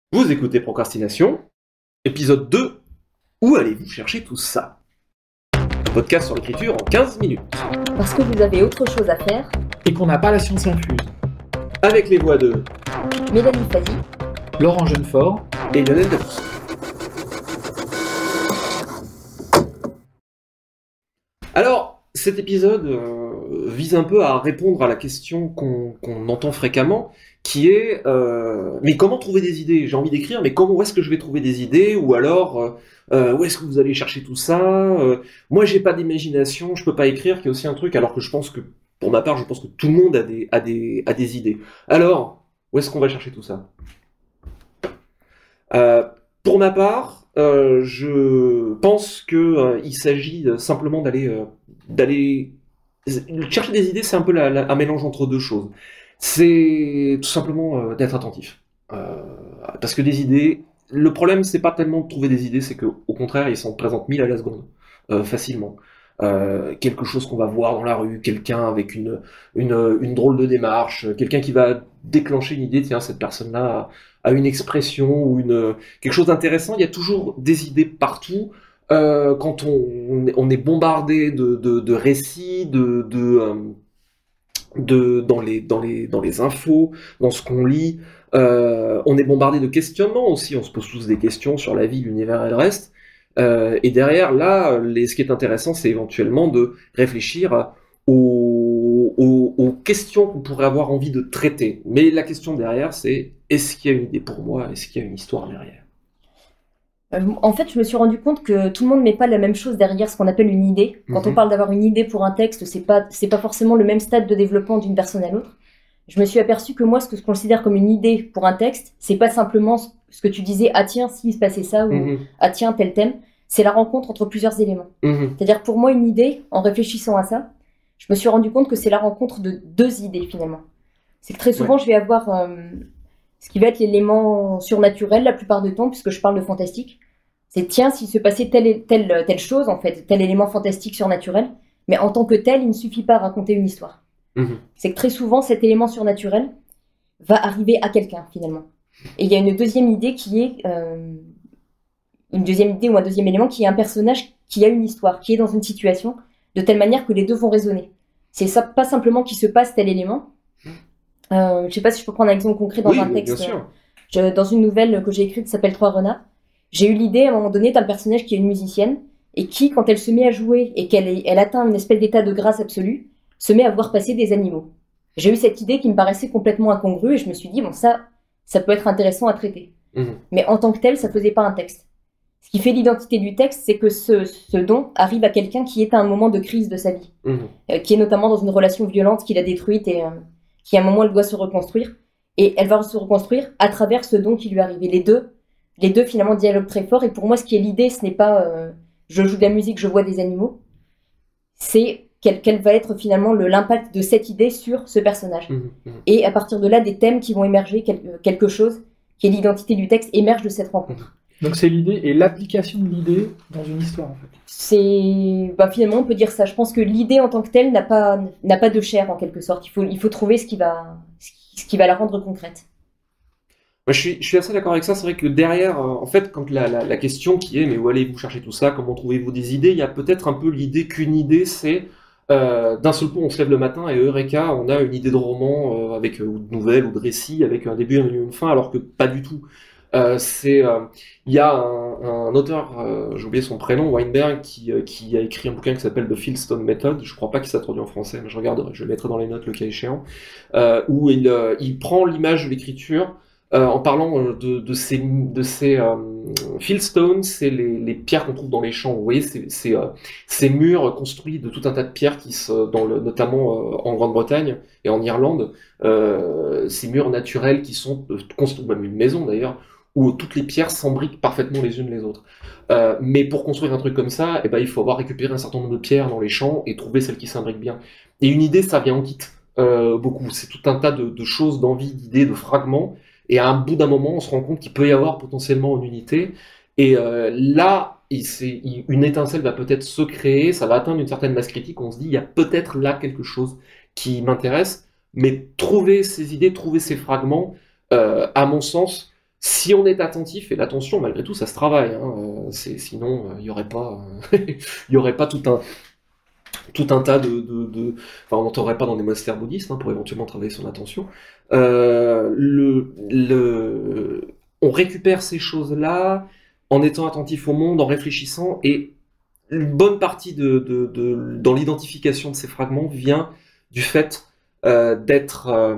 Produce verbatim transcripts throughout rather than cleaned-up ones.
Vous écoutez Procrastination, épisode deux. Où allez-vous chercher tout ça? Un podcast sur l'écriture en quinze minutes. Parce que vous avez autre chose à faire. Et qu'on n'a pas la science infuse. Avec les voix de Mélanie Fazi, Laurent Jeunefort et Lionel Debus. Alors, cet épisode euh, vise un peu à répondre à la question qu'on qu'on entend fréquemment, qui est euh, mais comment trouver des idées? J'ai envie d'écrire, mais comment, où est-ce que je vais trouver des idées? Ou alors, euh, euh, où est-ce que vous allez chercher tout ça? euh, Moi, j'ai pas d'imagination, je peux pas écrire, qui est aussi un truc, alors que je pense que, pour ma part, je pense que tout le monde a des, a des, a des idées. Alors, où est-ce qu'on va chercher tout ça? Euh, pour ma part, euh, je pense que euh, il s'agit euh, simplement d'aller euh, d'aller chercher des idées. C'est un peu la- la- un mélange entre deux choses. C'est tout simplement euh, d'être attentif. Euh, parce que des idées, le problème c'est pas tellement de trouver des idées, c'est que au contraire ils s'en présentent mille à la seconde, euh, facilement. Euh, quelque chose qu'on va voir dans la rue, quelqu'un avec une, une, une drôle de démarche, quelqu'un qui va déclencher une idée, tiens, cette personne-là a, a une expression ou une, quelque chose d'intéressant. Il y a toujours des idées partout. Euh, quand on, on est bombardé de, de, de récits, de, de, euh, de, dans, les, dans, les, dans les infos, dans ce qu'on lit. Euh, on est bombardé de questionnements aussi, on se pose tous des questions sur la vie, l'univers et le reste. Euh, et derrière, là, les, ce qui est intéressant, c'est éventuellement de réfléchir aux, aux, aux questions qu'on pourrait avoir envie de traiter. Mais la question derrière, c'est est-ce qu'il y a une idée pour moi? Est-ce qu'il y a une histoire derrière? Euh, en fait, je me suis rendu compte que tout le monde met pas la même chose derrière ce qu'on appelle une idée. Quand on Mhm. parle d'avoir une idée pour un texte, c'est pas c'est pas forcément le même stade de développement d'une personne à l'autre. Je me suis aperçu que moi, ce que je considère comme une idée pour un texte, c'est pas simplement ce ce que tu disais, ah tiens, s'il se passait ça, ou Mhm. ah tiens, tel thème. C'est la rencontre entre plusieurs éléments. Mhm. C'est-à-dire, pour moi, une idée, en réfléchissant à ça, je me suis rendu compte que c'est la rencontre de deux idées finalement. C'est que très souvent, je vais avoir euh, ce qui va être l'élément surnaturel la plupart du temps, puisque je parle de fantastique. C'est tiens, s'il se passait telle, et- telle, telle chose, en fait, tel élément fantastique surnaturel, mais en tant que tel, il ne suffit pas à raconter une histoire. Mhm. C'est que très souvent, cet élément surnaturel va arriver à quelqu'un finalement. Et il y a une deuxième idée qui est euh, une deuxième idée ou un deuxième élément qui est un personnage qui a une histoire, qui est dans une situation de telle manière que les deux vont résonner. C'est ça, pas simplement qu'il se passe tel élément. Euh, je sais pas si je peux prendre un exemple concret dans Oui, un bien texte. sûr. Je- dans une nouvelle que j'ai écrite qui s'appelle Trois renards, j'ai eu l'idée à un moment donné d'un personnage qui est une musicienne et qui, quand elle se met à jouer et qu'elle est- elle atteint une espèce d'état de grâce absolue, se met à voir passer des animaux. J'ai eu cette idée qui me paraissait complètement incongrue et je me suis dit, bon, ça, ça peut être intéressant à traiter. Mhm. Mais en tant que tel, ça faisait pas un texte. Ce qui fait l'identité du texte, c'est que ce, ce don arrive à quelqu'un qui est à un moment de crise de sa vie, Mhm. euh, qui est notamment dans une relation violente qui l'a détruite et euh, qui à un moment elle doit se reconstruire. Et elle va se reconstruire à travers ce don qui lui arrive. Et les deux, les deux finalement dialoguent très fort. Et pour moi, ce qui est l'idée, ce n'est pas euh, je joue de la musique, je vois des animaux. C'est quel, quel va être finalement le- l'impact de cette idée sur ce personnage. Mhm. Mhm. Et à partir de là, des thèmes qui vont émerger, quel- euh, quelque chose qui est l'identité du texte, émerge de cette rencontre. Donc c'est l'idée et l'application de l'idée dans une histoire en fait. C'est bah, finalement on peut dire ça. Je pense que l'idée en tant que telle n'a pas n'a pas de chair en quelque sorte. Il faut il faut trouver ce qui va ce qui, ce qui va la rendre concrète. Moi, je suis, je suis assez d'accord avec ça. C'est vrai que derrière, euh, en fait, quand la, la, la question qui est, mais où allez-vous chercher tout ça? Comment trouvez-vous des idées? Il y a peut-être un peu l'idée qu'une idée, c'est euh, d'un seul coup, on se lève le matin et Eureka, on a une idée de roman euh, avec euh, ou de nouvelle ou de récit avec un début, un milieu, une fin, alors que pas du tout. Euh, c'est, euh, il y a un, un auteur, euh, j'ai oublié son prénom, Weinberg, qui, euh, qui a écrit un bouquin qui s'appelle The Fieldstone Method. Je crois pas qu'il s'est traduit en français, mais je regarderai, je le mettrai dans les notes le cas échéant, euh, où il, euh, il prend l'image de l'écriture euh, en parlant euh, de, de ces, de ces euh, fieldstones, c'est les, les pierres qu'on trouve dans les champs. Vous voyez, c'est, c'est, euh, ces murs construits de tout un tas de pierres qui se, dans le, notamment euh, en Grande-Bretagne et en Irlande, euh, ces murs naturels qui sont euh, construits, même une maison d'ailleurs, où toutes les pierres s'embriquent parfaitement les unes les autres. Euh, mais pour construire un truc comme ça, eh ben, il faut avoir récupéré un certain nombre de pierres dans les champs et trouver celles qui s'imbriquent bien. Et une idée, ça vient en kit, euh, beaucoup. C'est tout un tas de, de choses, d'envies, d'idées, de fragments. Et à un bout d'un moment, on se rend compte qu'il peut y avoir potentiellement une unité. Et euh, là, il, c'est, il- une étincelle va peut-être se créer, ça va atteindre une certaine masse critique. On se dit, il y a peut-être là quelque chose qui m'intéresse. Mais trouver ces idées, trouver ces fragments, euh, à mon sens, Si on est attentif, et l'attention, malgré tout, ça se travaille, hein, euh, c'est, sinon, il euh, n'y aurait pas, il y aurait pas tout un, tout un tas de, de, de... Enfin, on n'entrerait pas dans des monastères bouddhistes, hein, pour éventuellement travailler son attention. Euh, le, le... On récupère ces choses-là en étant attentif au monde, en réfléchissant, et une bonne partie de, de, de dans l'identification de ces fragments vient du fait euh, d'être, euh,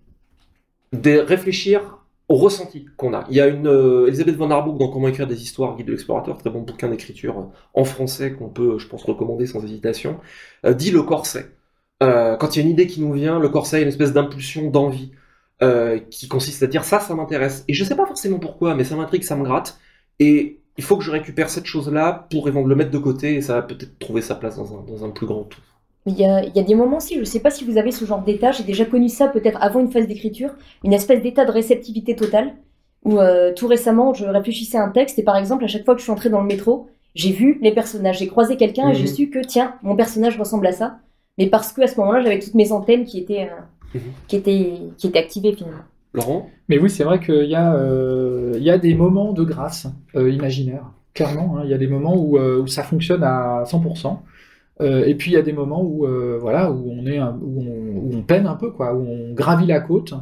de réfléchir au ressenti qu'on a. Il y a une euh, Elisabeth von Harbouch dans Comment écrire des histoires, guide de l'explorateur, très bon bouquin d'écriture euh, en français qu'on peut, je pense, recommander sans hésitation, euh, dit le corset. Euh, quand il y a une idée qui nous vient, le corset est une espèce d'impulsion, d'envie, euh, qui consiste à dire ça, ça m'intéresse. Et je sais pas forcément pourquoi, mais ça m'intrigue, ça me gratte. Et il faut que je récupère cette chose-là pour le mettre de côté, et ça va peut-être trouver sa place dans un, dans un plus grand tout. Il y, a, il y a des moments aussi, je ne sais pas si vous avez ce genre d'état, j'ai déjà connu ça peut-être avant une phase d'écriture, une espèce d'état de réceptivité totale, où euh, tout récemment je réfléchissais à un texte et par exemple à chaque fois que je suis entrée dans le métro, j'ai vu les personnages, j'ai croisé quelqu'un mmh. et j'ai su que tiens, mon personnage ressemble à ça, mais parce que à ce moment-là j'avais toutes mes antennes qui étaient, euh, mmh. qui étaient, qui étaient activées finalement. Laurent ? Mais oui, c'est vrai qu'il y, euh, y a des moments de grâce euh, imaginaire, clairement, hein, il y a des moments où, euh, où ça fonctionne à cent pour cent. Euh, et puis il y a des moments où euh, voilà où on est un, où, on, où on peine un peu quoi, où on gravit la côte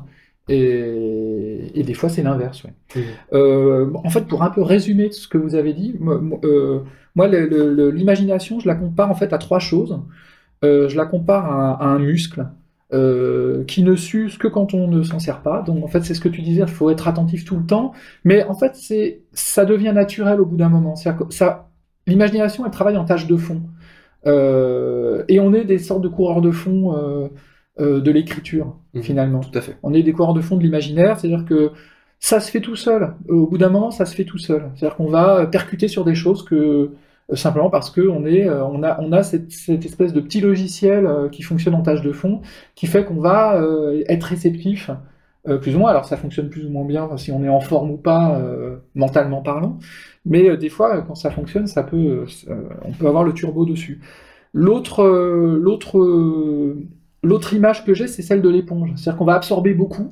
et, et des fois c'est l'inverse. Ouais. Mmh. Euh, en fait, pour un peu résumer ce que vous avez dit, moi, euh, moi le, le, l'imagination je la compare en fait à trois choses. Euh, je la compare à, à un muscle euh, qui ne s'use que quand on ne s'en sert pas. Donc en fait c'est ce que tu disais, il faut être attentif tout le temps. Mais en fait c'est ça devient naturel au bout d'un moment. C'est-à-dire que ça, l'imagination elle travaille en tâche de fond. Euh, et on est des sortes de coureurs de fond euh, euh, de l'écriture, mmh, finalement. Tout à fait. On est des coureurs de fond de l'imaginaire, c'est-à-dire que ça se fait tout seul. Au bout d'un moment, ça se fait tout seul. C'est-à-dire qu'on va percuter sur des choses que euh, simplement parce que on est, euh, on a, on a cette, cette espèce de petit logiciel euh, qui fonctionne en tâche de fond, qui fait qu'on va euh, être réceptif. Euh, plus ou moins, alors ça fonctionne plus ou moins bien si on est en forme ou pas, euh, mentalement parlant, mais euh, des fois quand ça fonctionne, ça peut, euh, on peut avoir le turbo dessus. L'autre, euh, l'autre, euh, l'autre image que j'ai, c'est celle de l'éponge, c'est-à-dire qu'on va absorber beaucoup.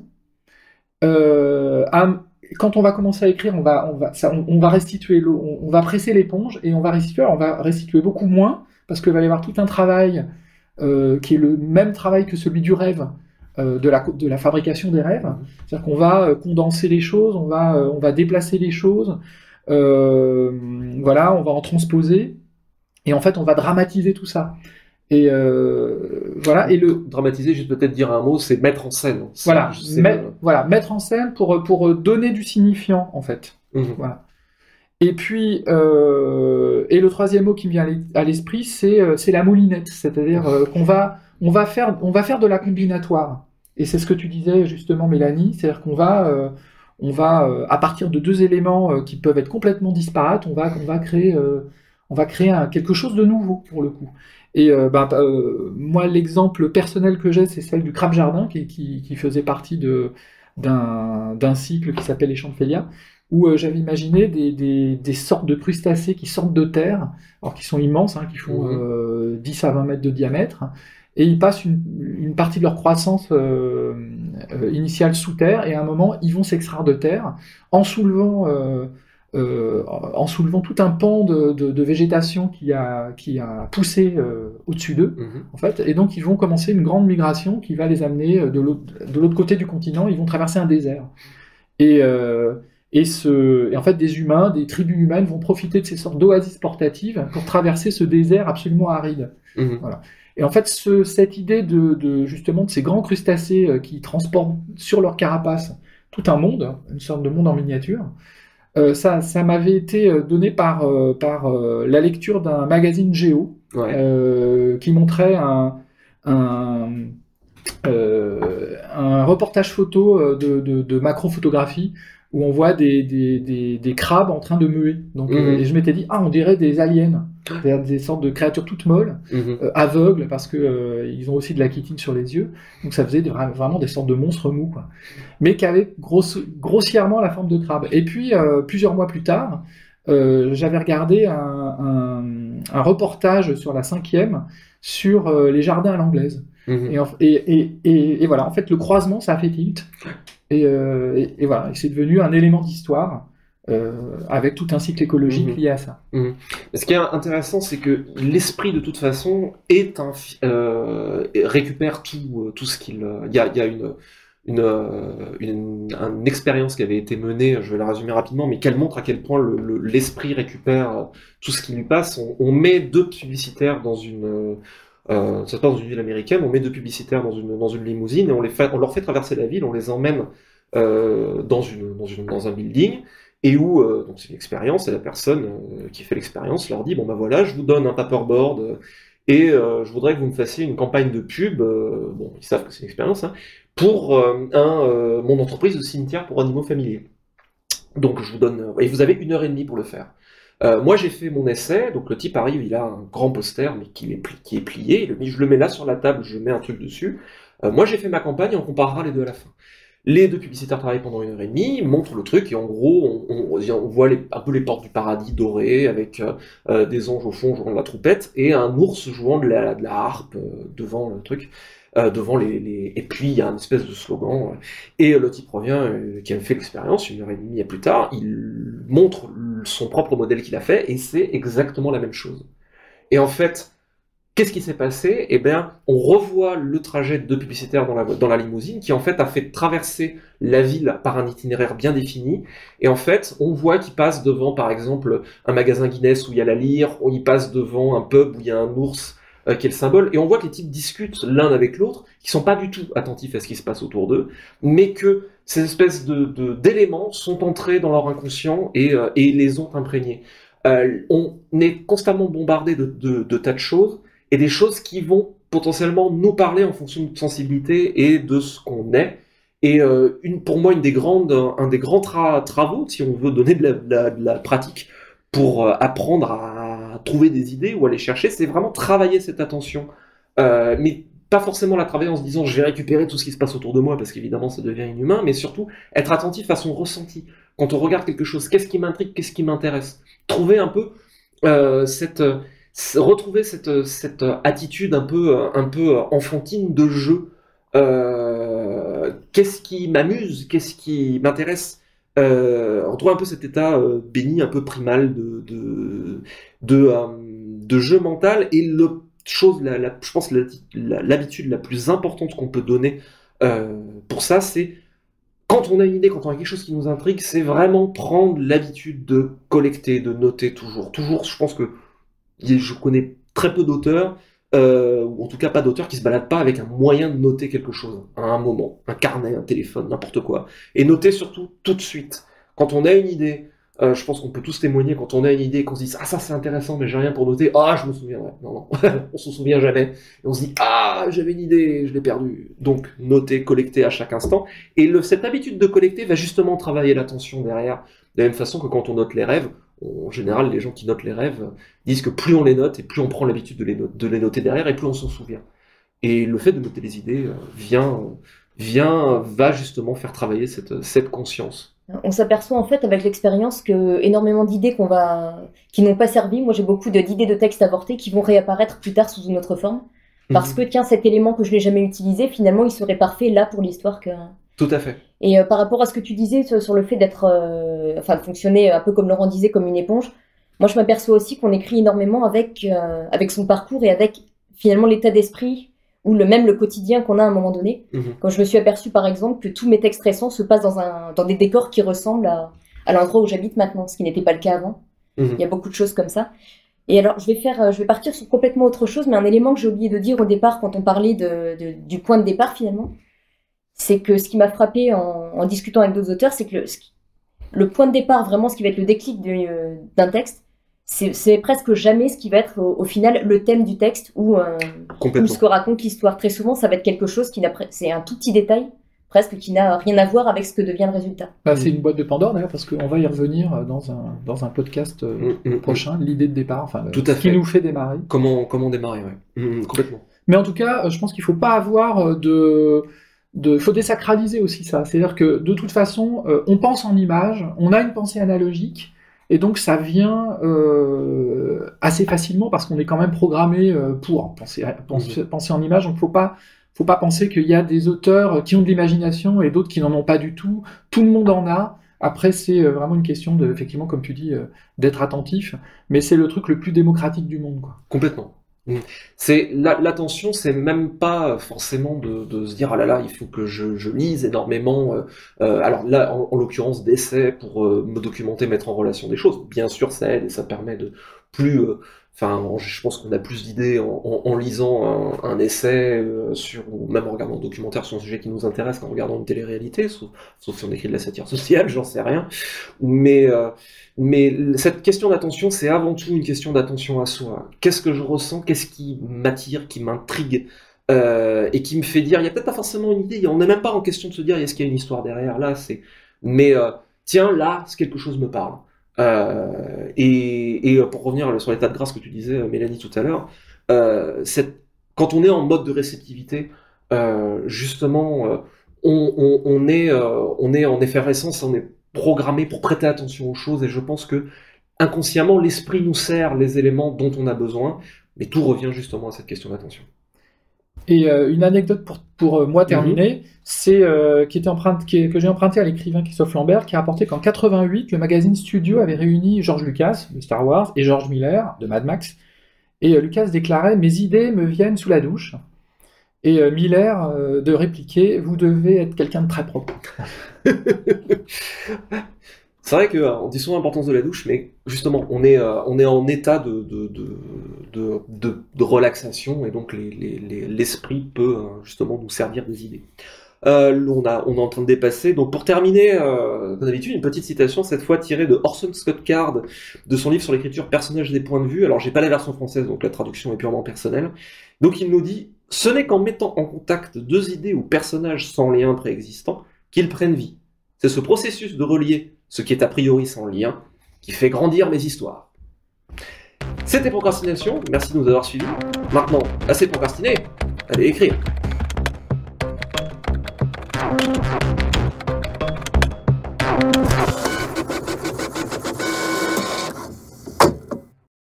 Euh, à, quand on va commencer à écrire, on va, on va, ça, on, on va restituer l'eau, on, on va presser l'éponge et on va restituer, alors on va restituer beaucoup moins parce qu'il va y avoir tout un travail euh, qui est le même travail que celui du rêve. De la, de la fabrication des rêves, c'est-à-dire qu'on va condenser les choses, on va, on va déplacer les choses, euh, voilà, on va en transposer, et en fait on va dramatiser tout ça. Et euh, voilà, et le dramatiser, juste peut-être dire un mot, c'est mettre en scène. Voilà, met, le... voilà, mettre en scène pour pour donner du signifiant en fait. Mmh. Voilà. Et puis euh, et le troisième mot qui me vient à l'esprit, c'est c'est la moulinette, c'est-à-dire euh, qu'on va on va faire on va faire de la combinatoire. Et c'est ce que tu disais justement, Mélanie, c'est-à-dire qu'on va, euh, on va euh, à partir de deux éléments euh, qui peuvent être complètement disparates, on va, on va créer, euh, on va créer un, quelque chose de nouveau pour le coup. Et euh, bah, euh, moi, l'exemple personnel que j'ai, c'est celle du crabe jardin qui, qui, qui faisait partie de, d'un, d'un cycle qui s'appelle Les Champs de Félia, où euh, j'avais imaginé des, des, des sortes de crustacés qui sortent de terre, alors qui sont immenses, hein, qui font euh, dix à vingt mètres de diamètre. Et ils passent une, une partie de leur croissance euh, euh, initiale sous terre, et à un moment, ils vont s'extraire de terre en soulevant, euh, euh, en soulevant tout un pan de, de, de végétation qui a, qui a poussé euh, au-dessus d'eux, mmh. en fait. Et donc, ils vont commencer une grande migration qui va les amener de l'autre, de l'autre côté du continent. Ils vont traverser un désert. Et, euh, et, ce, et en fait, des humains, des tribus humaines vont profiter de ces sortes d'oasis portatives pour traverser ce désert absolument aride. Mmh. Voilà. Et en fait, ce, cette idée de, de justement de ces grands crustacés euh, qui transportent sur leur carapace tout un monde, une sorte de monde en miniature, euh, ça, ça m'avait été donné par, euh, par euh, la lecture d'un magazine Géo, ouais. euh, qui montrait un, un, euh, un reportage photo de, de, de macrophotographie où on voit des, des, des, des crabes en train de muer. Donc, mmh. euh, et je m'étais dit, ah, on dirait des aliens. C'est-à-dire des sortes de créatures toutes molles, mmh. euh, aveugles, parce que euh, ils ont aussi de la chitine sur les yeux. Donc ça faisait des, vraiment des sortes de monstres mous, quoi. Mais qui avaient grosse, grossièrement la forme de crabe. Et puis, euh, plusieurs mois plus tard, euh, j'avais regardé un, un, un reportage sur la cinquième sur euh, les jardins à l'anglaise. Mmh. Et, et, et, et, et voilà, en fait, le croisement, ça a fait tilt. Et, euh, et, et voilà, et c'est devenu un élément d'histoire. Euh, avec tout un cycle écologique mmh. lié à ça. Mmh. Ce qui est intéressant, c'est que l'esprit, de toute façon, est un, euh, récupère tout, tout ce qu'il... Il y a, y a une, une, une, une expérience qui avait été menée, je vais la résumer rapidement, mais qu'elle montre à quel point le, le, l'esprit récupère tout ce qui lui passe. On, on met deux publicitaires dans une... Euh, ça se passe dans une ville américaine, on met deux publicitaires dans une, dans une limousine, et on, les fait, on leur fait traverser la ville, on les emmène euh, dans, une, dans, une, dans un building, et où, euh, donc c'est une expérience, et la personne euh, qui fait l'expérience leur dit, bon ben voilà, je vous donne un paperboard, euh, et euh, je voudrais que vous me fassiez une campagne de pub, euh, bon, ils savent que c'est une expérience, hein, pour euh, un, euh, mon entreprise de cimetière pour animaux familiers. Donc je vous donne, euh, et vous avez une heure et demie pour le faire. Euh, moi j'ai fait mon essai, donc le type arrive, il a un grand poster, mais qui est, pli, qui est plié, il, je le mets là sur la table, je mets un truc dessus. Euh, moi j'ai fait ma campagne, et on comparera les deux à la fin. Les deux publicitaires travaillent pendant une heure et demie, montrent le truc, et en gros, on, on, on voit les, un peu les portes du paradis dorées, avec euh, des anges au fond jouant de la trompette, et un ours jouant de la, de la harpe euh, devant le truc, euh, devant les, les... Et puis, il y a une espèce de slogan, euh, et le type revient, euh, qui a fait l'expérience, une heure et demie plus tard, il montre son propre modèle qu'il a fait, et c'est exactement la même chose. Et en fait... Qu'est-ce qui s'est passé? Eh bien, on revoit le trajet de deux publicitaires dans la, dans la limousine qui, en fait, a fait traverser la ville par un itinéraire bien défini. Et en fait, on voit qu'ils passent devant, par exemple, un magasin Guinness où il y a la lyre, on y passe devant un pub où il y a un ours euh, qui est le symbole. Et on voit que les types discutent l'un avec l'autre, qui sont pas du tout attentifs à ce qui se passe autour d'eux, mais que ces espèces de, de, d'éléments sont entrés dans leur inconscient et, euh, et les ont imprégnés. Euh, on est constamment bombardé de, de, de tas de choses, et des choses qui vont potentiellement nous parler en fonction de notre sensibilité et de ce qu'on est. Et euh, une, pour moi, une des grandes, un des grands tra- travaux, si on veut donner de la, de la, de la pratique pour euh, apprendre à trouver des idées ou à les chercher, c'est vraiment travailler cette attention. Euh, mais pas forcément la travailler en se disant « je vais récupérer tout ce qui se passe autour de moi » parce qu'évidemment ça devient inhumain, mais surtout être attentif à son ressenti. Quand on regarde quelque chose, qu'est-ce qui m'intrigue, qu'est-ce qui m'intéresse? Trouver un peu euh, cette... retrouver cette, cette attitude un peu, un peu enfantine de jeu. Euh, qu'est-ce qui m'amuse? Qu'est-ce qui m'intéresse? euh, On trouve un peu cet état euh, béni, un peu primal de, de, de, euh, de jeu mental. Et le chose, la, la, je pense, la, la, l'habitude la plus importante qu'on peut donner euh, pour ça, c'est quand on a une idée, quand on a quelque chose qui nous intrigue, c'est vraiment prendre l'habitude de collecter, de noter toujours. Toujours, je pense que je connais très peu d'auteurs, euh, ou en tout cas pas d'auteurs qui se baladent pas avec un moyen de noter quelque chose, à un moment, un carnet, un téléphone, n'importe quoi. Et noter surtout tout de suite. Quand on a une idée, euh, je pense qu'on peut tous témoigner, quand on a une idée, qu'on se dit « Ah, ça c'est intéressant, mais j'ai rien pour noter. Ah, je me souviendrai. » Non, non, on se souvient jamais. Et on se dit « Ah, j'avais une idée, je l'ai perdue. » Donc, noter, collecter à chaque instant. Et le, cette habitude de collecter va justement travailler l'attention derrière. De la même façon que quand on note les rêves, en général, les gens qui notent les rêves disent que plus on les note et plus on prend l'habitude de les, no- de les noter derrière et plus on s'en souvient. Et le fait de noter les idées euh, vient, vient, va justement faire travailler cette, cette conscience. On s'aperçoit en fait avec l'expérience que énormément d'idées qu'on va, qui n'ont pas servi. Moi, j'ai beaucoup de, d'idées de textes avortés qui vont réapparaître plus tard sous une autre forme, parce mmh. que tiens, cet élément que je n'ai jamais utilisé, finalement, il serait parfait là pour l'histoire que. Tout à fait. Et euh, par rapport à ce que tu disais sur, sur le fait d'être, euh, enfin, de fonctionner un peu comme Laurent disait, comme une éponge, moi je m'aperçois aussi qu'on écrit énormément avec, euh, avec son parcours et avec finalement l'état d'esprit ou le même le quotidien qu'on a à un moment donné. Mmh. Quand je me suis aperçue par exemple que tous mes textes récents se passent dans, un, dans des décors qui ressemblent à, à l'endroit où j'habite maintenant, ce qui n'était pas le cas avant. Mmh. Il y a beaucoup de choses comme ça. Et alors je vais faire, je vais partir sur complètement autre chose, mais un élément que j'ai oublié de dire au départ quand on parlait de, de, du point de départ finalement. C'est que ce qui m'a frappé en, en discutant avec d'autres auteurs, c'est que le, le point de départ, vraiment ce qui va être le déclic de, euh, d'un texte, c'est, c'est presque jamais ce qui va être au, au final le thème du texte ou, euh, ou ce que raconte l'histoire. Très souvent, ça va être quelque chose qui n'a, c'est un tout petit détail, presque qui n'a rien à voir avec ce que devient le résultat. Bah, c'est une boîte de Pandore d'ailleurs, parce qu'on va y revenir dans un, dans un podcast euh, mmh, mmh, prochain, mmh. l'idée de départ, enfin, tout à ce fait. qui nous fait démarrer. Comment, comment démarrer, oui. Mmh, complètement. Mais en tout cas, je pense qu'il ne faut pas avoir de... Il faut désacraliser aussi ça, c'est-à-dire que de toute façon, euh, on pense en images, on a une pensée analogique, et donc ça vient euh, assez facilement parce qu'on est quand même programmé euh, pour penser, penser, penser en images, donc faut pas, faut pas penser qu'il y a des auteurs qui ont de l'imagination et d'autres qui n'en ont pas du tout. Tout le monde en a. Après, c'est vraiment une question de, effectivement, comme tu dis, d'être attentif. Mais c'est le truc le plus démocratique du monde, quoi. Complètement. C'est l'attention, c'est même pas forcément de, de se dire ah là là, il faut que je, je lise énormément. Euh, alors là, en, en l'occurrence, d'essais pour euh, me documenter, mettre en relation des choses. Bien sûr, ça aide et ça permet de plus. Euh, Enfin, je pense qu'on a plus d'idées en, en, en lisant un, un essai euh, sur, ou même en regardant un documentaire sur un sujet qui nous intéresse qu'en regardant une télé-réalité, sauf, sauf si on écrit de la satire sociale, j'en sais rien. Mais, euh, mais cette question d'attention, c'est avant tout une question d'attention à soi. Qu'est-ce que je ressens? Qu'est-ce qui m'attire, qui m'intrigue euh, et qui me fait dire, il n'y a peut-être pas forcément une idée, on n'est même pas en question de se dire, est-ce qu'il y a une histoire derrière? Là, c'est, mais euh, tiens, là, quelque chose me parle. Euh, et, et pour revenir sur l'état de grâce que tu disais, Mélanie, tout à l'heure, euh, quand on est en mode de réceptivité, euh, justement, euh, on, on, on, est, euh, on est en effervescence, on est programmé pour prêter attention aux choses, et je pense que inconsciemment, l'esprit nous sert les éléments dont on a besoin, mais tout revient justement à cette question d'attention. Et euh, une anecdote pour, pour euh, moi terminer, mm-hmm. c'est euh, qui était emprunte, qui est, que j'ai emprunté à l'écrivain Christophe Lambert, qui a rapporté qu'en quatre-vingt-huit, le magazine Studio avait réuni George Lucas de Star Wars et George Miller de Mad Max. Et euh, Lucas déclarait « Mes idées me viennent sous la douche ». Et euh, Miller euh, de répliquer « Vous devez être quelqu'un de très propre ». C'est vrai qu'on dit souvent l'importance de la douche, mais justement, on est, euh, on est en état de, de, de, de, de, de relaxation, et donc les, les, les, l'esprit peut euh, justement nous servir des idées. Euh, on, a, on est en train de dépasser, donc pour terminer, euh, comme d'habitude, une petite citation, cette fois tirée de Orson Scott Card, de son livre sur l'écriture Personnages des points de vue. Alors j'ai pas la version française, donc la traduction est purement personnelle. Donc il nous dit « Ce n'est qu'en mettant en contact deux idées ou personnages sans lien préexistant qu'ils prennent vie. C'est ce processus de relier ce qui est a priori sans lien, qui fait grandir mes histoires. » C'était Procrastination, merci de nous avoir suivis. Maintenant, assez procrastiné, allez écrire.